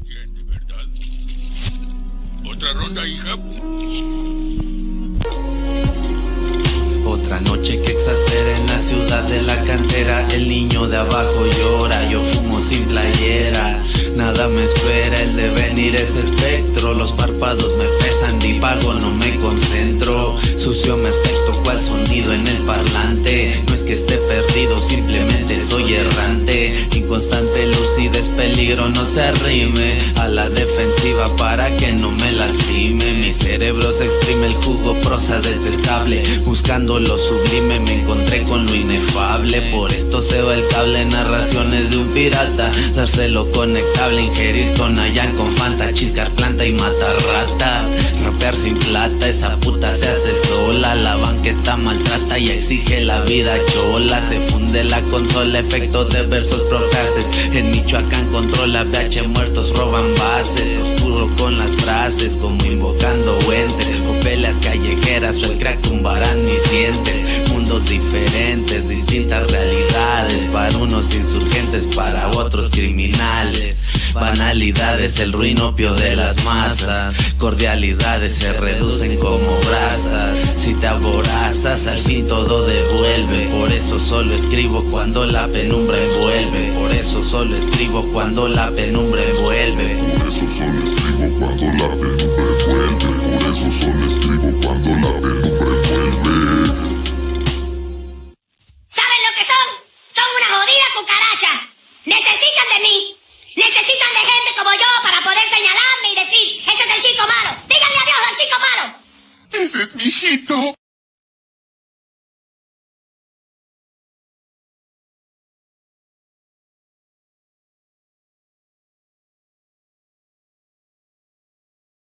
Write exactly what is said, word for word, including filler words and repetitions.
entiende, ¿verdad? ¿Otra ronda, hija? Otra noche que exaspera en la ciudad de la cantera. El niño de abajo llora, yo fumo sin playera. Nada me espera, el devenir es espectro. Los párpados me pesan, divago, no me concentro. Sucio me aspecto cual sonido en el parlante. No es que esté perdido, simplemente soy errante. Inconstante lucidez, peligro, no se arrime a la defensiva para que no me lastime. Mi cerebro se exprime el jugo, prosa detestable. Buscando lo sublime me encontré con lo inefable. Por esto se va el cable, narraciones de un pirata. Dárselo conectable, ingerir con Allan, con Fanta, chiscar planta y matar rata. Rapear sin plata, esa puta se hace sola. La banqueta maltrata y exige la vida chola. Se funde la consola, efecto de versos procaces. En Michoacán controla V H muertos, roban bases. Oscuro con las frases, como invocando entes. O peleas callejeras, o el crack tumbarán mis dientes. Mundos diferentes, distintas realidades. Para unos insurgentes, para otros criminales. Banalidades, el ruin opio de las masas. Cordialidades se reducen como brasas. Si te aborazas, al fin todo devuelve. Por eso solo escribo cuando la penumbra envuelve. Por eso solo escribo cuando la penumbra envuelve. Por eso solo escribo cuando la penumbra envuelve. Por eso solo escribo cuando la penumbra envuelve. ¿Saben lo que son? Son una jodida cucaracha. Necesitan de mí. Necesitan de gente como yo para poder señalarme y decir, ese es el chico malo. Díganle adiós al chico malo. Ese es mi hijito.